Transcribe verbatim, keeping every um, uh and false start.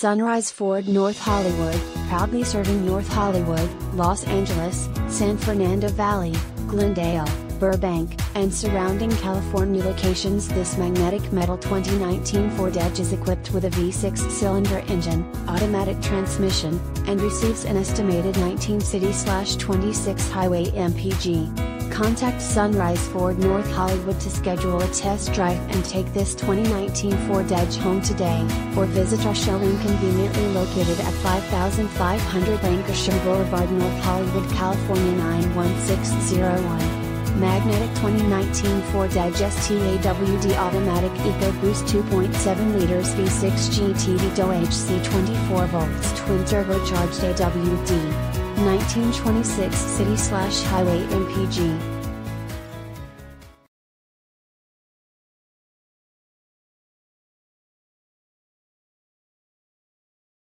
Sunrise Ford North Hollywood, proudly serving North Hollywood, Los Angeles, San Fernando Valley, Glendale, Burbank, and surrounding California locations. This magnetic metal twenty nineteen Ford Edge is equipped with a V six cylinder engine, automatic transmission, and receives an estimated nineteen city twenty-six highway M P G. Contact Sunrise Ford North Hollywood to schedule a test drive and take this twenty nineteen Ford Edge home today, or visit our showroom conveniently located at five thousand five hundred Lancashire Boulevard, North Hollywood, California nine one six zero one. Magnetic twenty nineteen Ford Edge S T A W D Automatic EcoBoost two point seven liters V six G T V D O H C twenty-four volts twin turbocharged A W D, nineteen twenty-six city slash highway M P G.